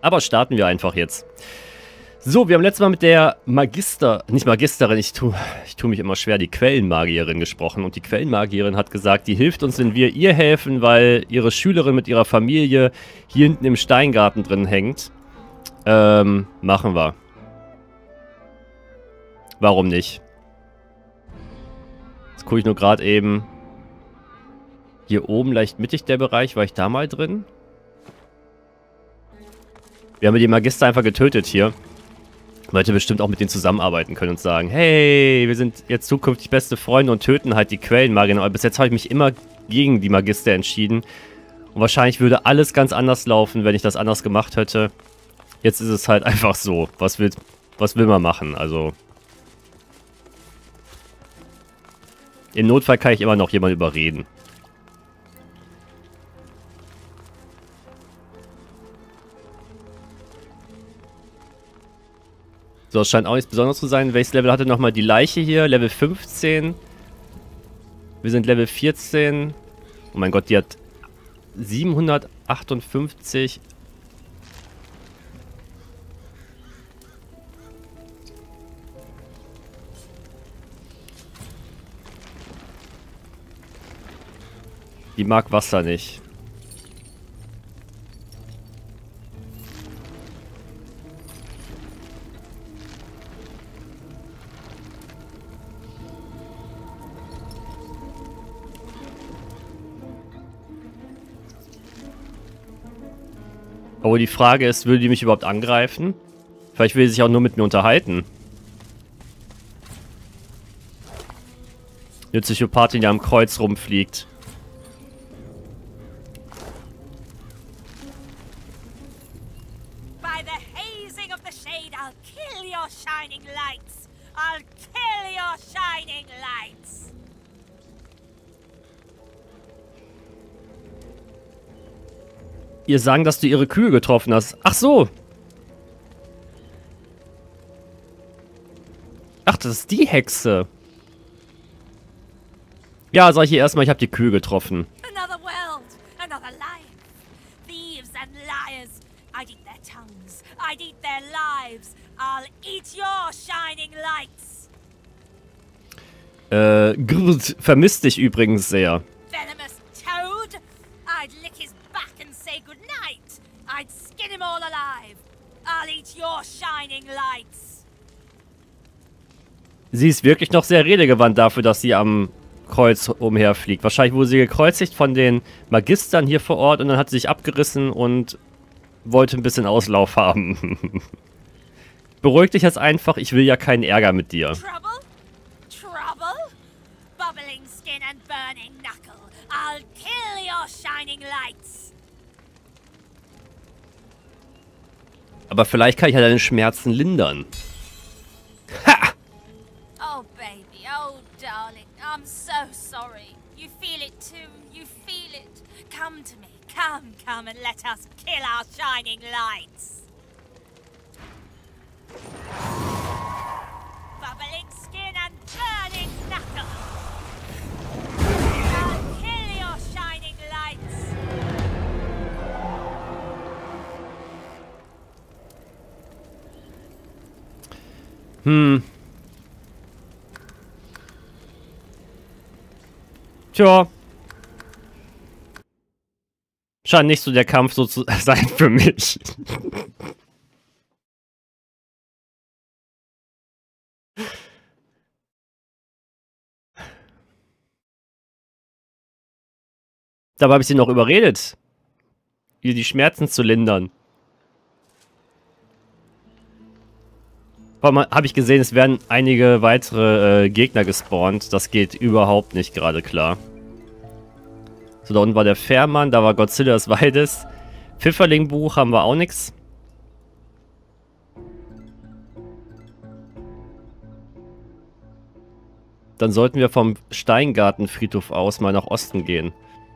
Aber starten wir einfach jetzt. So, wir haben letztes Mal mit der nicht Magisterin, ich tu mich immer schwer, die Quellenmagierin gesprochen. Und die Quellenmagierin hat gesagt, die hilft uns, wenn wir ihr helfen, weil ihre Schülerin mit ihrer Familie hier hinten im Steingarten drin hängt. Machen wir. Warum nicht? Jetzt gucke ich nur gerade eben. Hier oben leicht mittig der Bereich, war ich da mal drin? Wir haben die Magister einfach getötet hier. Man hätte bestimmt auch mit denen zusammenarbeiten können und sagen, hey, wir sind jetzt zukünftig beste Freunde und töten halt die Quellenmagier. Aber bis jetzt habe ich mich immer gegen die Magister entschieden. Und wahrscheinlich würde alles ganz anders laufen, wenn ich das anders gemacht hätte. Jetzt ist es halt einfach so. Was will man machen? Also im Notfall kann ich immer noch jemanden überreden. So, es scheint auch nichts Besonderes zu sein. Welches Level hatte nochmal die Leiche hier? Level 15. Wir sind Level 14. Oh mein Gott, die hat 758. Die mag Wasser nicht. Aber die Frage ist, würde die mich überhaupt angreifen? Vielleicht will sie sich auch nur mit mir unterhalten. Eine Psychopathin, die am Kreuz rumfliegt. By the hazing of the shade, I'll kill your shining lights. I'll kill your shining lights. Ihr sagen, dass du ihre Kühe getroffen hast. Ach so. Ach, das ist die Hexe. Ja, sag ich ihr erstmal, ich habe die Kühe getroffen. Another world, another life. Thieves and liars. I'd eat their tongues. I'd eat their lives. I'll eat your shining lights. Grrrt, vermisst dich übrigens sehr. Venomous toad. I'd lick his back and say goodnight. I'd skin him all alive. I'll eat your shining lights. Sie ist wirklich noch sehr redegewandt dafür, dass sie am Kreuz umherfliegt. Wahrscheinlich wurde sie gekreuzigt von den Magistern hier vor Ort und dann hat sie sich abgerissen und wollte ein bisschen Auslauf haben. Beruhig dich jetzt einfach, ich will ja keinen Ärger mit dir. Trouble? Trouble? Bubbling skin and burning knuckle. I'll kill your shining lights. Aber vielleicht kann ich ja deine Schmerzen lindern. Ha! Oh, baby. Oh, darling. I'm so sorry. You feel it too. You feel it. Come to me. Come, come and let us kill our shining lights. Bubbling skin and burning knuckle. I'll kill your shining lights. Tja. Scheint nicht so der Kampf so zu sein für mich. Dabei habe ich sie noch überredet, ihr die Schmerzen zu lindern. Habe ich gesehen, es werden einige weitere Gegner gespawnt. Das geht überhaupt nicht gerade klar. So, da unten war der Fährmann, da war Godzilla des Waldes. Pfifferling-Buch haben wir auch nichts. Dann sollten wir vom Steingartenfriedhof aus mal nach Osten gehen.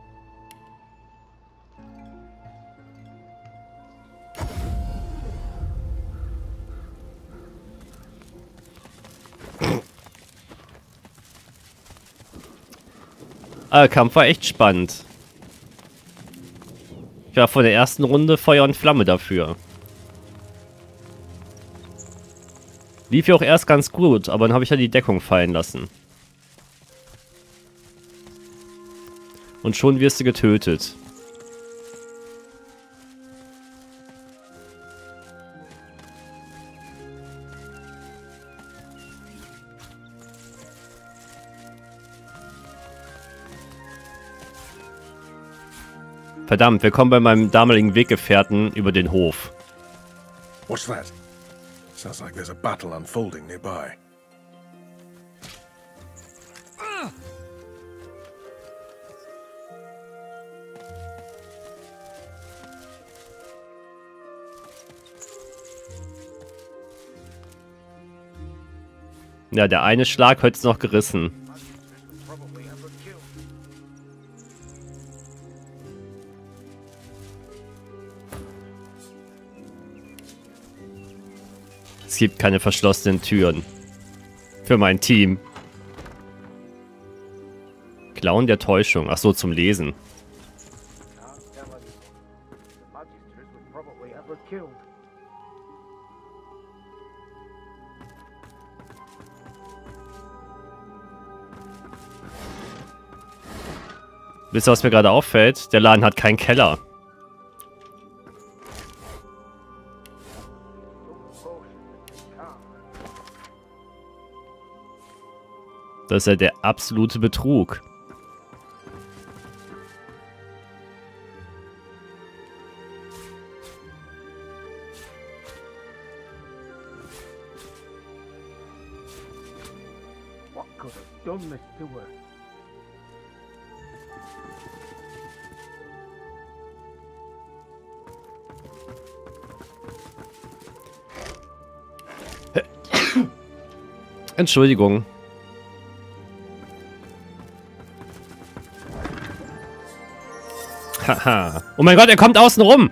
Der Kampf war echt spannend. Ich war vor der ersten Runde Feuer und Flamme dafür. Lief ja auch erst ganz gut, aber dann habe ich ja die Deckung fallen lassen. Und schon wirst du getötet. Verdammt, wir kommen bei meinem damaligen Weggefährten über den Hof. What's that? Sounds like there's a battle unfolding nearby. Ja, der eine Schlag heute ist noch gerissen. Es gibt keine verschlossenen Türen. Für mein Team. Clown der Täuschung. Ach so, zum Lesen. Wisst ihr, was mir gerade auffällt? Der Laden hat keinen Keller. Das ist ja der absolute Betrug. What could have done this to her? Entschuldigung. Haha. Oh mein Gott, er kommt außen rum.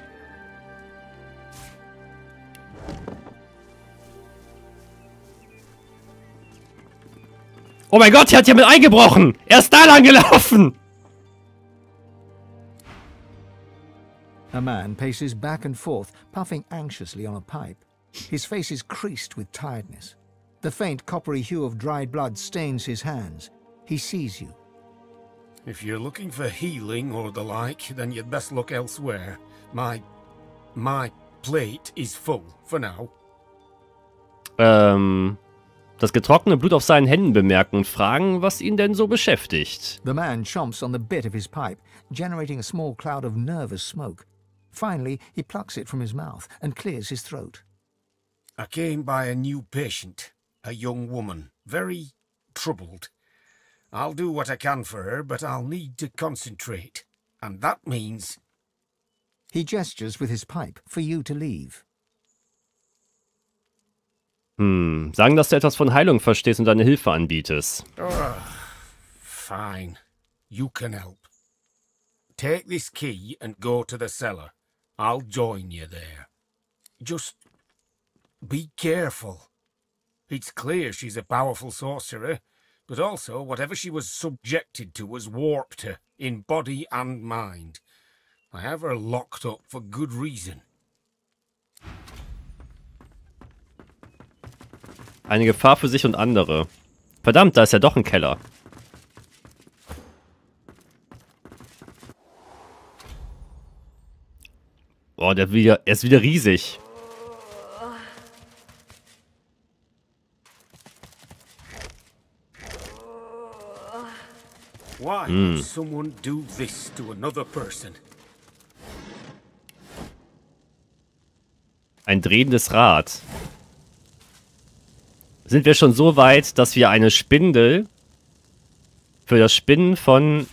Oh mein Gott, hier hat jemand eingebrochen. Er ist da lang gelaufen. A man paces back and forth, puffing anxiously on a pipe. His face is creased with tiredness. The faint coppery hue of dried blood stains his hands. He sees you. If you're looking for healing or the like, then you'd best look elsewhere. My plate is full for now. Das getrocknete Blut auf seinen Händen bemerken und fragen, was ihn denn so beschäftigt. The man chomps on the bit of his pipe, generating a small cloud of nervous smoke. Finally, he plucks it from his mouth and clears his throat. I came by a new patient, a young woman, very troubled. I'll do what I can for her, but I'll need to concentrate. And that means... He gestures with his pipe for you to leave. Sagen, dass du etwas von Heilung verstehst und deine Hilfe anbietest. Fine. You can help. Take this key and go to the cellar. I'll join you there. Just be careful. It's clear she's a powerful sorcerer, but also whatever she was subjected to has warped her, in body and mind. I have her locked up for good reason. Eine Gefahr für sich und andere. Verdammt, da ist ja doch ein Keller. Oh, er ist wieder riesig. Why would someone do this to another person? Ein drehendes Rad. Sind wir schon so weit, dass wir eine Spindel für das Spinnen von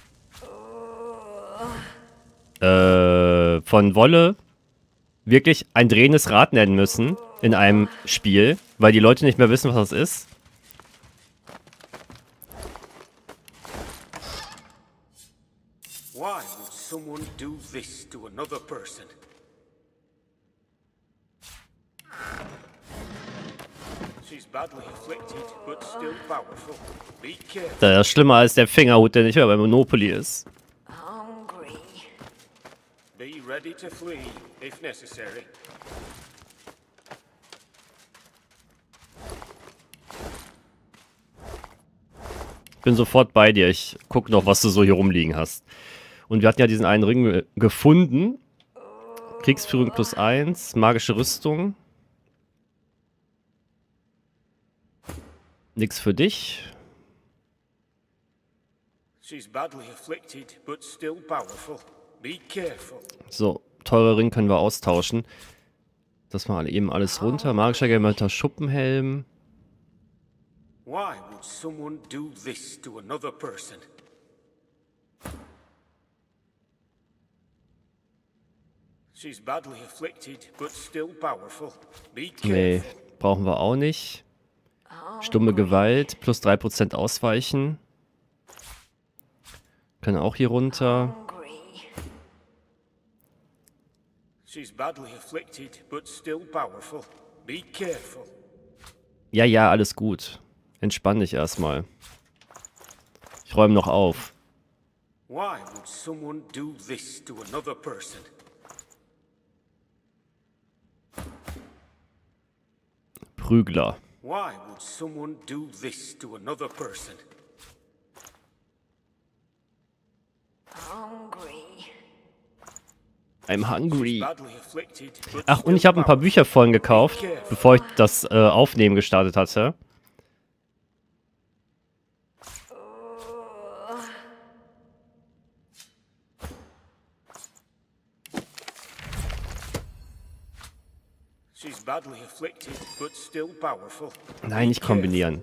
Wolle wirklich ein drehendes Rad nennen müssen in einem Spiel, weil die Leute nicht mehr wissen, was das ist? Why would someone do this to another person? She's badly afflicted, but still powerful. Be careful. Das ist schlimmer als der Fingerhut, der nicht mehr bei Monopoly ist. Hungry. Be ready to flee, if necessary. Bin sofort bei dir. Ich guck noch, was du so hier rumliegen hast. Und wir hatten ja diesen einen Ring gefunden. Kriegsführung +1, magische Rüstung. Nix für dich. She's badly afflicted, but still powerful. Be careful. So, teurer Ring können wir austauschen. Das mal eben alles runter. Magischer gemähter Schuppenhelm. Why would someone do this to another person? She's badly afflicted, but still powerful. Be Nee, careful. brauchen wir auch nicht. Stumme Gewalt, +3% ausweichen. Können auch hier runter. She's badly afflicted, but still powerful. Be careful. Ja, ja, alles gut. Entspann dich erstmal. Ich räume noch auf. Why would someone do this to another person? Prügler. Why would someone do this to another person? I'm hungry. Badly afflicted, but Ach, und ich still habe ein paar Bücher vorhin gekauft, bevor ich das Aufnehmen gestartet hatte. She's badly afflicted, but still powerful. Nein, nicht kombinieren.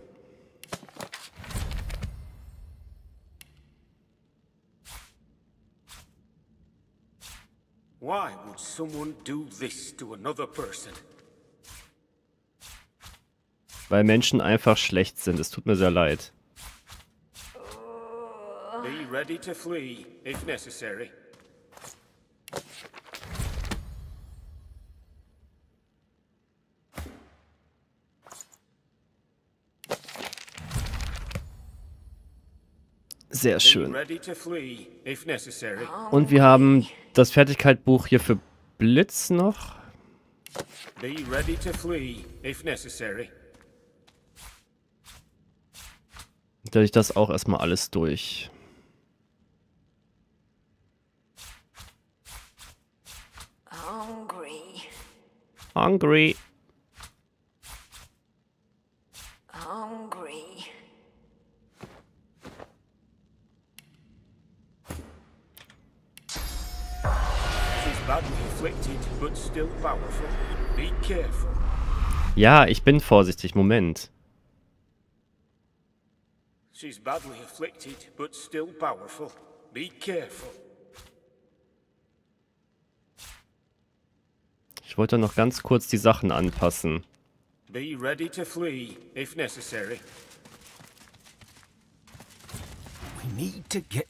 Why would someone do this to another person? Weil Menschen einfach schlecht sind. Es tut mir sehr leid. Be ready to flee if necessary. Sehr Be schön. ready to flee if necessary. Und wir haben das Fertigkeitsbuch hier für Blitz noch. Be ready to flee if necessary. Dadurch das auch erstmal alles durch. Hungry. She's badly afflicted, but still powerful. Be careful. Ja, ich bin vorsichtig. Moment. She's badly afflicted, but still powerful. Be careful. Ich wollte noch ganz kurz die Sachen anpassen. Be ready to flee if necessary. We need to get...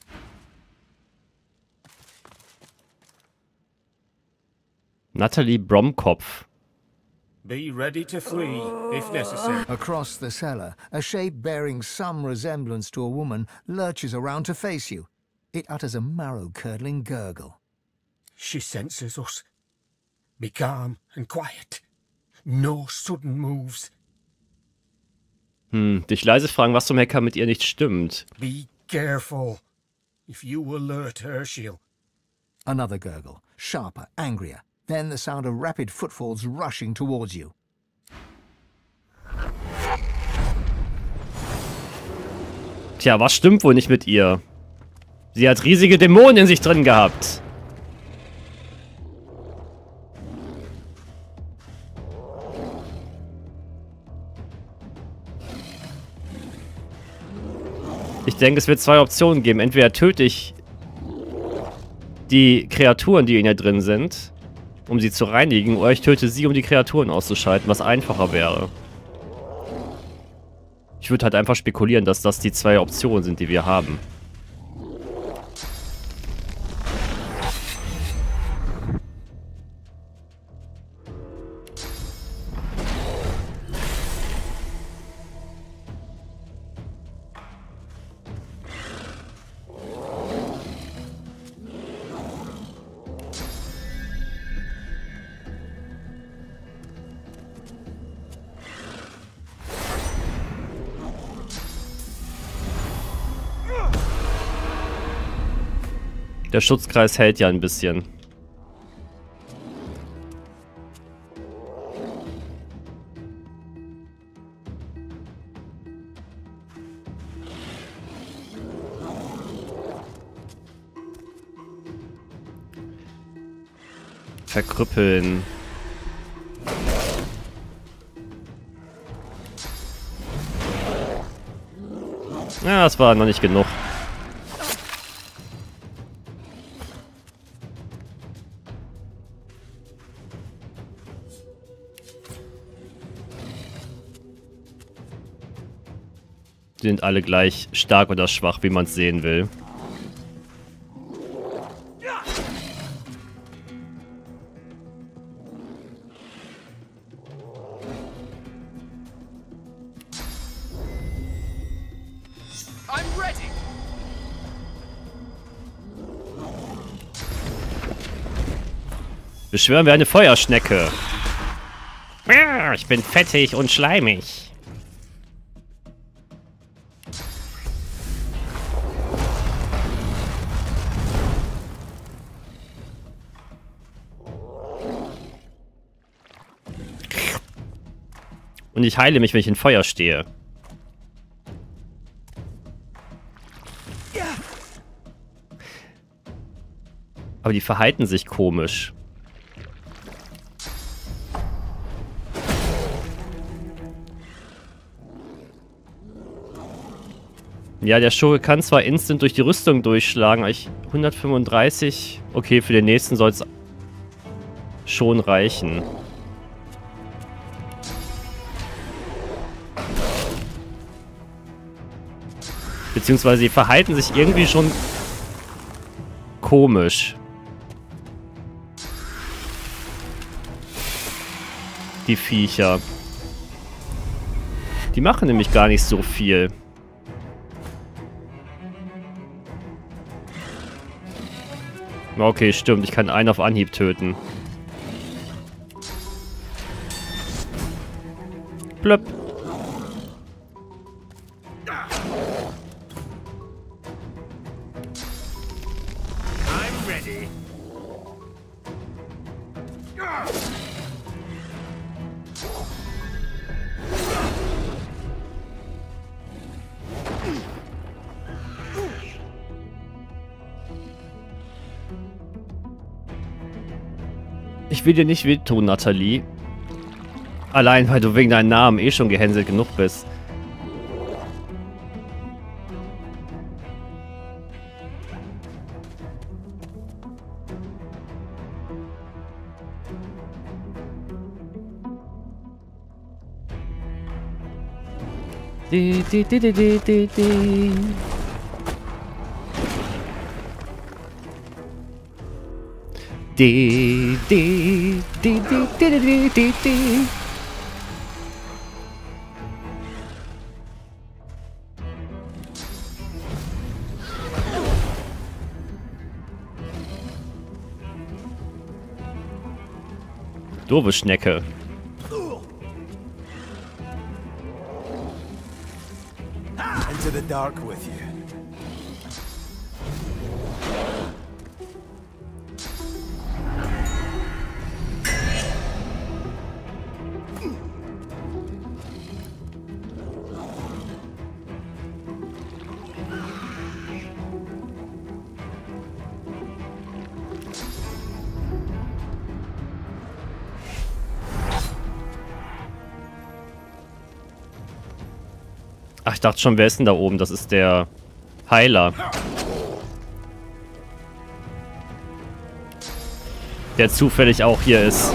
Natalie Bromkopf. Be ready to flee if necessary. Across the cellar, a shape bearing some resemblance to a woman lurches around to face you. It utters a marrow-curdling gurgle. She senses us. Be calm and quiet. No sudden moves. Dich leise fragen, was zum Hacker mit ihr nicht stimmt. Be careful. If you alert her, she'll... Another gurgle, sharper, angrier. Then the sound of rapid footfalls rushing towards you. Tja, was stimmt wohl nicht mit ihr? Sie hat riesige Dämonen in sich drin gehabt. Ich denke, es wird zwei Optionen geben. Entweder töte ich die Kreaturen, die in ihr drin sind, um sie zu reinigen, oder ich töte sie, um die Kreaturen auszuschalten, was einfacher wäre. Ich würde halt einfach spekulieren, dass das die zwei Optionen sind, die wir haben. Der Schutzkreis hält ja ein bisschen. Verkrüppeln. Ja, das war noch nicht genug. Die sind alle gleich stark oder schwach, wie man es sehen will. Beschwören wir eine Feuerschnecke. Ich bin fettig und schleimig. Und ich heile mich, wenn ich in Feuer stehe. Aber die verhalten sich komisch. Ja, der Schurke kann zwar instant durch die Rüstung durchschlagen, aber 135... Okay, für den nächsten soll es schon reichen. Beziehungsweise sie verhalten sich irgendwie schon komisch. Die Viecher. Die machen nämlich gar nicht so viel. Okay, stimmt. Ich kann einen auf Anhieb töten. Blöpp. I'm ready. Ich will dir nicht wehtun, Nathalie. Allein, weil du wegen deinem Namen eh schon gehänselt genug bist. Doofe Schnecke. Into the dark with you. Ach, ich dachte schon, wer ist denn da oben? Das ist der Heiler. Der zufällig auch hier ist.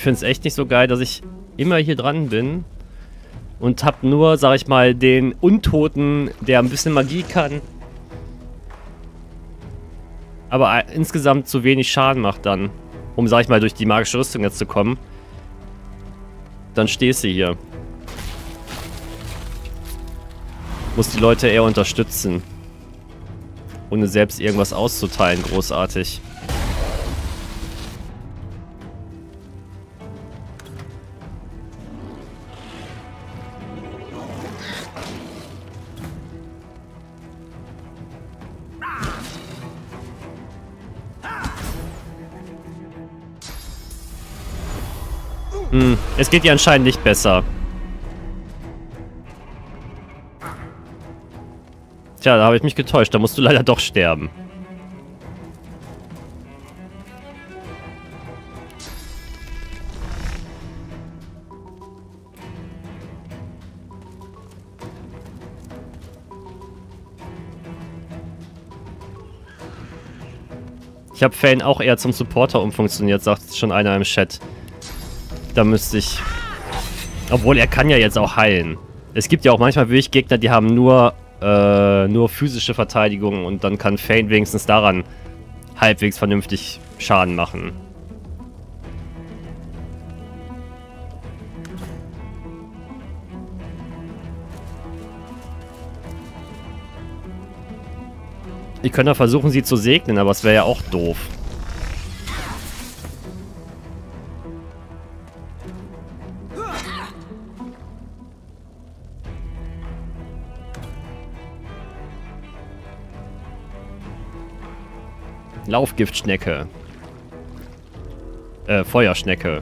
finde es echt nicht so geil, dass ich immer hier dran bin und hab nur, sag ich mal, den Untoten, der ein bisschen Magie kann, aber insgesamt zu wenig Schaden macht dann, um, sag ich mal, durch die magische Rüstung jetzt zu kommen. Dann stehst du hier. Muss die Leute eher unterstützen. Ohne selbst irgendwas auszuteilen, großartig. Es geht dir anscheinend nicht besser. Tja, da habe ich mich getäuscht. Da musst du leider doch sterben. Ich habe Fane auch eher zum Supporter umfunktioniert, sagt schon einer im Chat. Da müsste ich... Obwohl, er kann ja jetzt auch heilen. Es gibt ja auch manchmal wirklich Gegner, die haben nur physische Verteidigung und dann kann Fane wenigstens daran halbwegs vernünftig Schaden machen. Ich könnte ja versuchen, sie zu segnen, aber es wäre ja auch doof. Laufgiftschnecke. Feuerschnecke.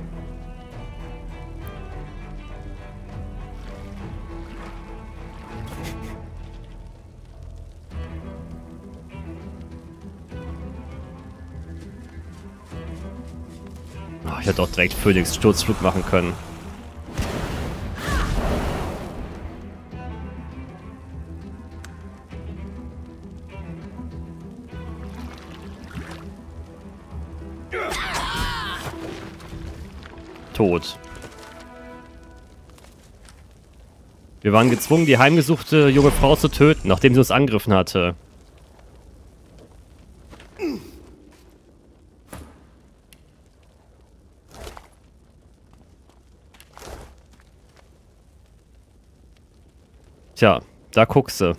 Oh, ich hätte auch direkt Phoenix Sturzflug machen können. Tot. Wir waren gezwungen, die heimgesuchte junge Frau zu töten, nachdem sie uns angegriffen hatte. Tja, da guckst du.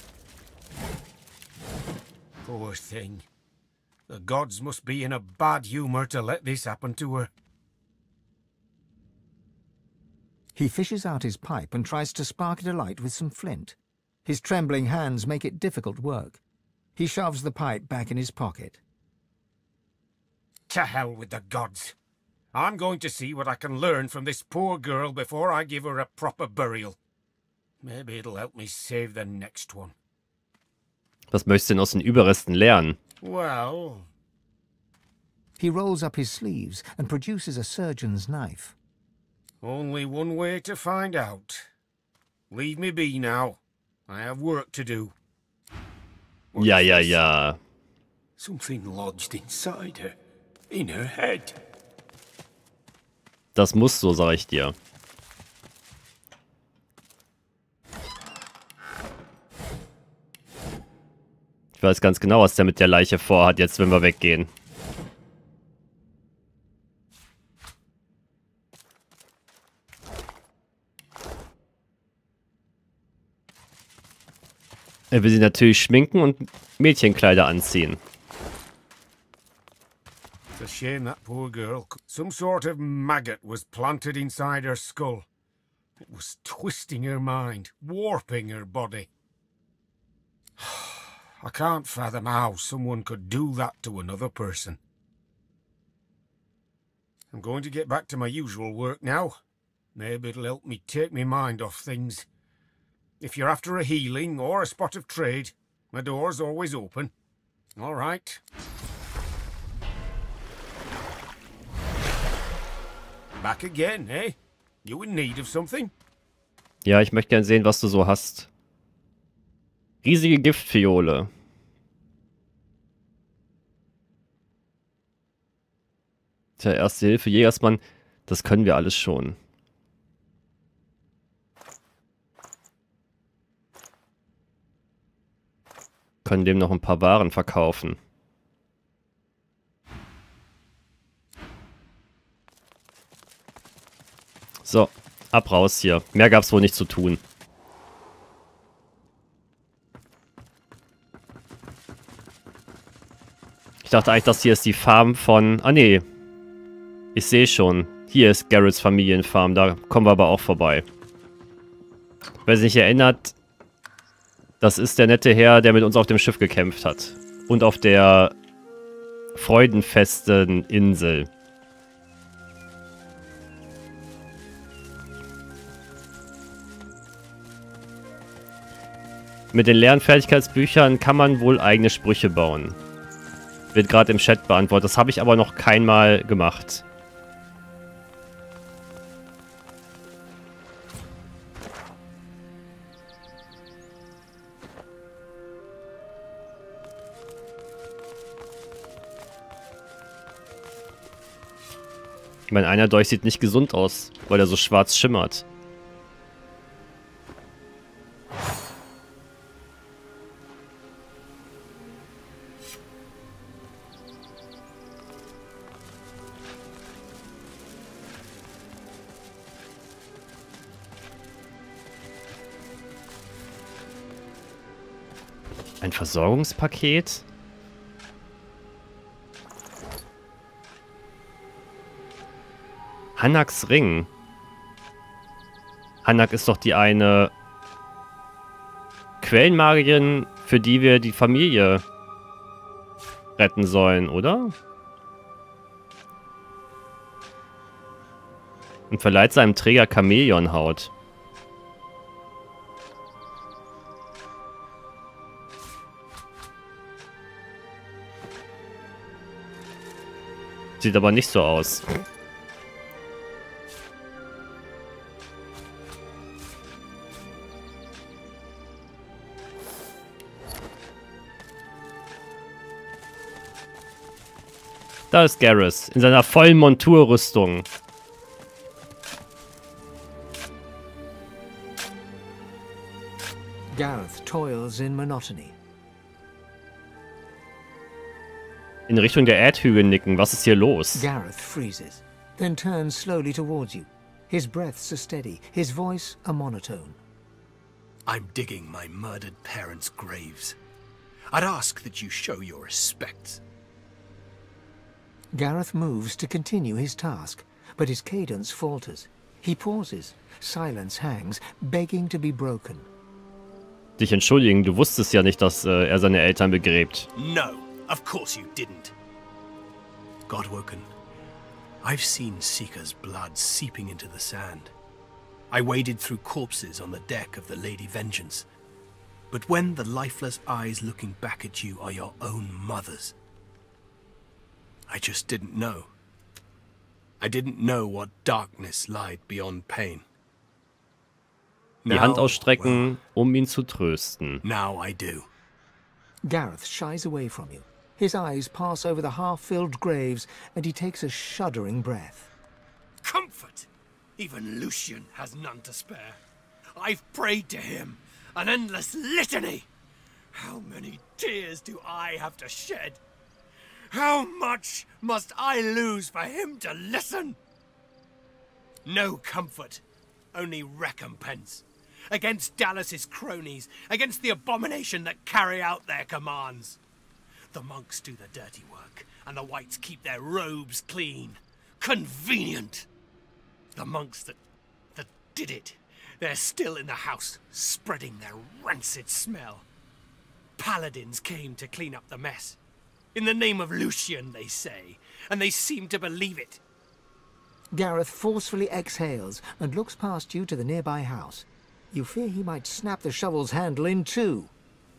Poor thing. The gods must be in a bad humor to let this happen to her. He fishes out his pipe and tries to spark it alight with some flint. His trembling hands make it difficult work. He shoves the pipe back in his pocket. To hell with the gods. I'm going to see what I can learn from this poor girl before I give her a proper burial. Maybe it'll help me save the next one. Was möchtest du denn aus den Überresten lernen? Well... He rolls up his sleeves and produces a surgeon's knife. Only one way to find out. Leave me be now. I have work to do. Ja, ja, ja. Something lodged inside her. In her head. Das muss so, sag ich dir. Ich weiß ganz genau, was der mit der Leiche vorhat, jetzt wenn wir weggehen. Er will sie natürlich schminken und Mädchenkleider anziehen. It's a shame that poor girl. Some sort of maggot was planted inside her skull. It was twisting her mind, warping her body. I can't fathom how someone could do that to another person. I'm going to get back to my usual work now. Maybe it'll help me take my mind off things. If you're after a healing or a spot of trade, my door's always open. All right. Back again, eh? You in need of something? Ja, ich möchte gern sehen, was du so hast. Riesige Giftfiole. Tja, Erste Hilfe, Jägersmann. Das können wir alles schon. Können dem noch ein paar Waren verkaufen. So, ab raus hier. Mehr gab's wohl nicht zu tun. Ich dachte eigentlich, das hier ist die Farm von... Ah, nee. Ich sehe schon. Hier ist Garretts Familienfarm. Da kommen wir aber auch vorbei. Wer sich nicht erinnert, das ist der nette Herr, der mit uns auf dem Schiff gekämpft hat. Und auf der freudenfesten Insel. Mit den leeren Fertigkeitsbüchern kann man wohl eigene Sprüche bauen. Wird gerade im Chat beantwortet. Das habe ich aber noch keinmal gemacht. Ich meine, einer Dolch sieht nicht gesund aus, weil er so schwarz schimmert. Ein Versorgungspaket? Hanaks Ring. Hanak ist doch die eine Quellenmagierin, für die wir die Familie retten sollen, oder? Und verleiht seinem Träger Chamäleonhaut. Sieht aber nicht so aus. Da ist Garrus in seiner vollen Monturrüstung. Gareth toils in monotony. In Richtung der Erdhügel nicken. Was ist hier los? Gareth freezes, then turns slowly towards you. His breaths are steady, his voice a monotone. I'm digging my murdered parents' graves. I'd ask that you show your respects. Gareth moves to continue his task, but his cadence falters. He pauses. Silence hangs, begging to be broken. Dich entschuldigen, du wusstest ja nicht, dass er seine Eltern begräbt. No, of course you didn't. Godwoken, I've seen Seeker's blood seeping into the sand. I waded through corpses on the deck of the Lady Vengeance. But when the lifeless eyes looking back at you are your own mother's, I just didn't know. I didn't know what darkness lied beyond pain. Die Hand ausstrecken, um ihn zu trösten. Now I do. Gareth shies away from you. His eyes pass over the half-filled graves, and he takes a shuddering breath. Comfort! Even Lucian has none to spare. I've prayed to him, an endless litany. How many tears do I have to shed? How much must I lose for him to listen? No comfort, only recompense. Against Dallas's cronies, against the abomination that carry out their commands. The monks do the dirty work, and the whites keep their robes clean. Convenient! The monks that did it, they're still in the house, spreading their rancid smell. Paladins came to clean up the mess. In the name of Lucian, they say, and they seem to believe it. Gareth forcefully exhales and looks past you to the nearby house. You fear he might snap the shovel's handle in two.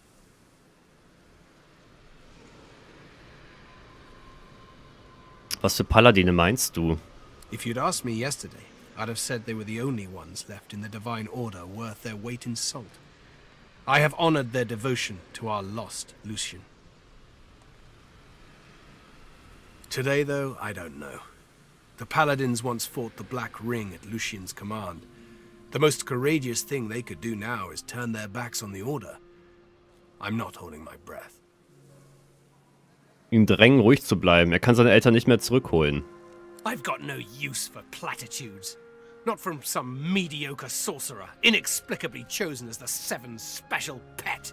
Was für Paladine meinst du? If you'd asked me yesterday, I'd have said they were the only ones left in the Divine Order worth their weight in salt. I have honored their devotion to our lost Lucian. Today, though, I don't know. The Paladins once fought the Black Ring at Lucian's command. The most courageous thing they could do now is turn their backs on the Order. I'm not holding my breath. Ihn drängen, ruhig zu bleiben. Er kann seine Eltern nicht mehr zurückholen. I've got no use for platitudes. Not from some mediocre sorcerer, inexplicably chosen as the Seven's special pet.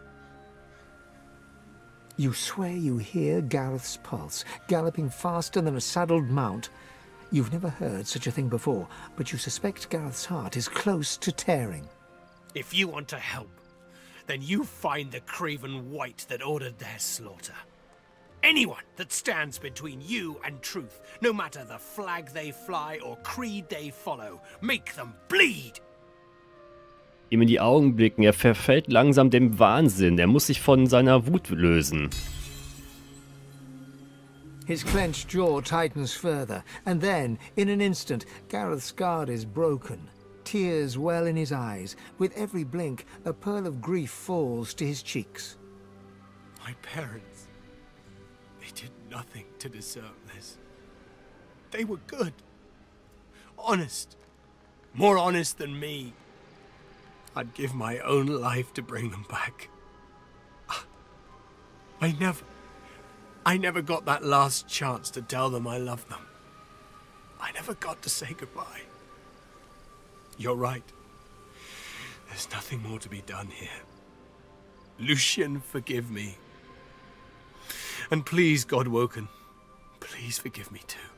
You swear you hear Gareth's pulse, galloping faster than a saddled mount. You've never heard such a thing before, but you suspect Gareth's heart is close to tearing. If you want to help, then you find the craven wight that ordered their slaughter. Anyone that stands between you and truth, no matter the flag they fly or creed they follow, make them bleed! Ihm in die Augen blicken, er verfällt langsam dem Wahnsinn. Er muss sich von seiner Wut lösen. His clenched jaw tightens further, and then, in an instant, Gareth's guard is broken. Tears well in his eyes. With every blink, a pearl of grief falls to his cheeks. My parents, they did nothing to deserve this. They were good. Honest. More honest than me. I'd give my own life to bring them back. I never got that last chance to tell them I loved them. I never got to say goodbye. You're right. There's nothing more to be done here. Lucian, forgive me. And please, Godwoken, please forgive me too.